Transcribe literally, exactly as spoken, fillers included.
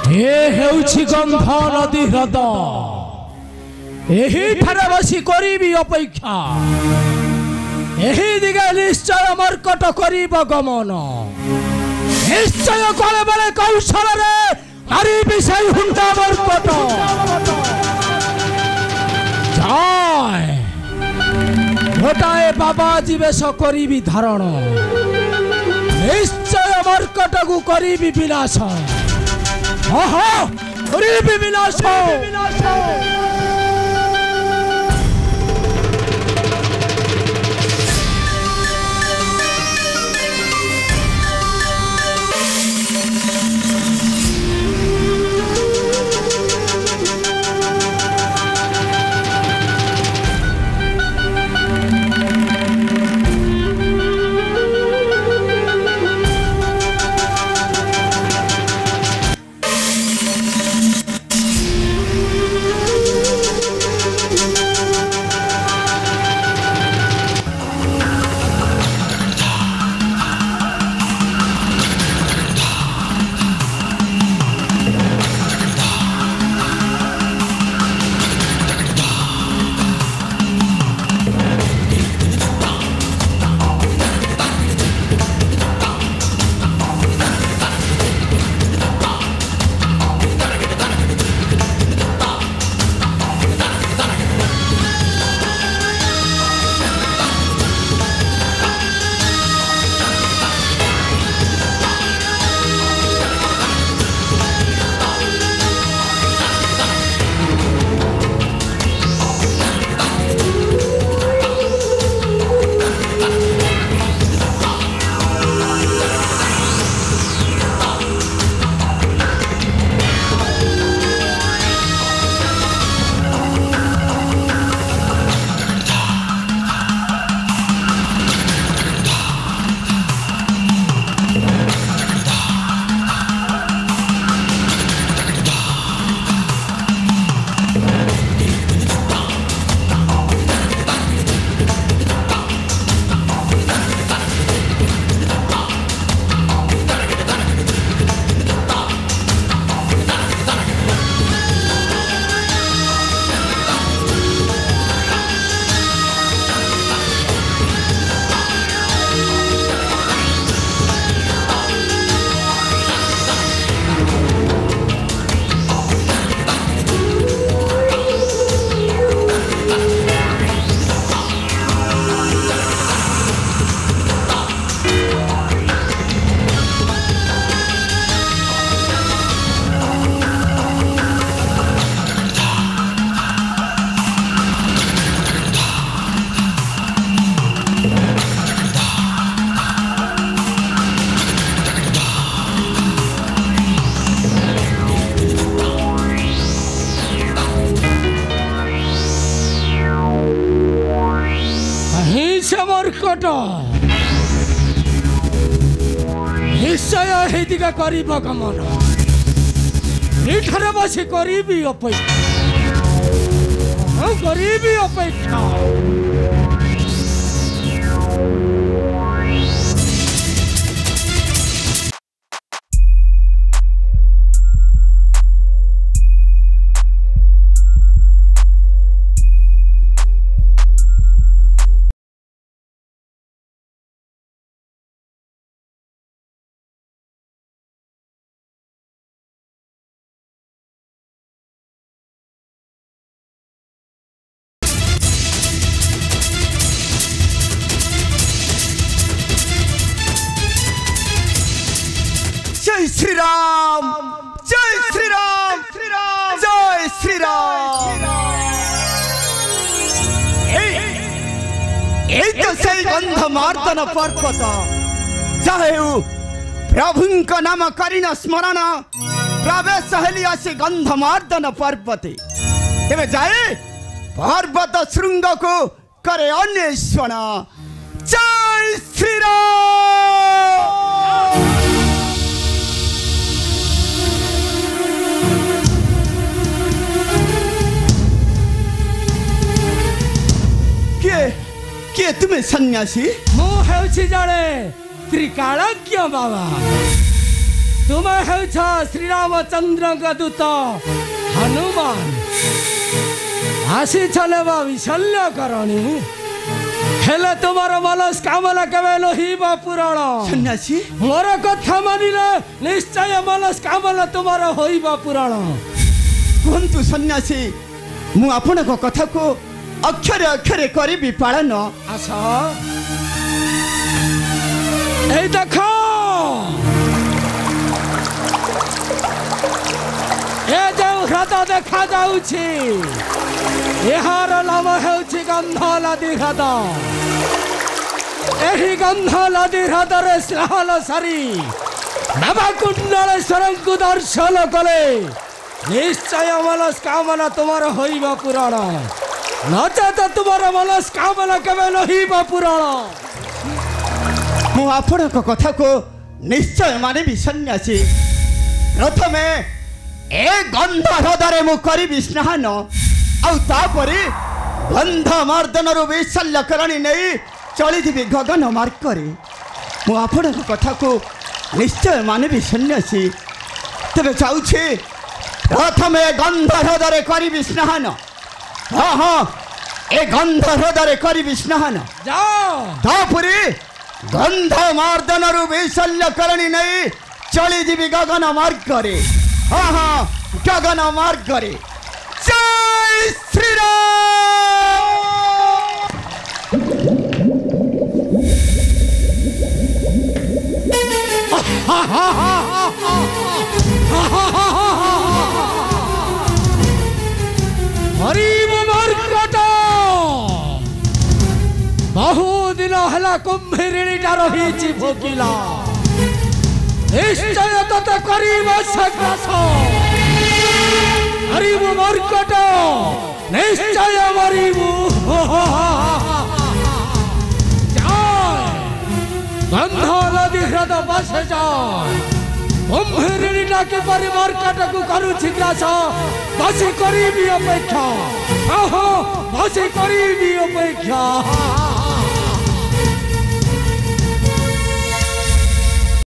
ए हेउछि गंध नदी ह्रद एही ठारे बसी करिबी अपेक्षा एही दिगे निश्चय मर्कट करिब गमन निश्चय कले बेले कौशल रे मारिबी सेई हुंडा मर्कट जाय गोटाए बाबा जीवेश करिबी धारण निश्चय मर्कट को करिबी विनाश ओहो करिबी विनाश निश्चय हे दिगा करिब गमन निठारे बसी करिबी अपेक्षा करिबी अपेक्षा जय श्री राम जय श्री राम जय श्री राम ए तो सही गंध मार्दन पर्वत चाहे प्रभु का नाम करीना स्मरण प्रवेश हेलिया से गंध मार्दन पर्वते तेरे जाए पर्वत श्रृंग को करे अन्वेषण जय श्री राम किए तुम्हें सन्यासी मु हेउछि जड़े त्रिकालज्ञ बाबा तुम हेउछ श्री रामचंद्र का दूत हनुमान आसी छले बा विशल्य करणी हेले तुम्हारा मनस्कामना केवे लोहिबा पुराण सन्यासी मोर कथा मानिले निश्चय मनस्कामना तुम्हारा होइबा पुराण कुहतु सन्यासी मु आपण को कथा को अक्षरे अक्षरे करी पालन आसा ए देखो ए जो ह्रद देखा जाउछि एहार नाम हेउछि गंधलादी ह्रद एही गंधलादी ह्रद रे स्नान सारी नवकुंडलेश्वर को दर्शन कले निश्चय मनस्कामना तुम्हार होइबा पुराण नचेत तुम्हार मनस्कामना केवे लोहिबा पुराण मु आपण को कथा को निश्चय मानिबी सन्यासी प्रथमे ए गंध ह्रदरे मु करी स्नान आउ तापरे गंध मर्दन रु विशल्य करणी नहीं चली जीवी गगन मार्ग मु आपण को कथा को निश्चय मानिबी सन्यासी तेरे चाहूछे प्रथमे गंध ह्रदरे करी स्नान हाँ हाँ ए गंध ह्रदरे करी स्नान जाओ तापरे गंध मर्दन रु विशल्य करणी नहीं चली जीवी गगन मार्ग हाँ हाँ गगन मार्ग जय श्री राम हरिब मर्कट बहु दिन हला कुंभीरिणीटा रही भोकिला निश्चय तत करीब सग्रास हरिब मर्कट निश्चय मरिबु गंध नदी ह्रद बस जाय कुंभीरिणीटा के परि मर्कट को करुछि ग्रास बसी करीबी अपेक्षा बसी करीबी अपेक्षा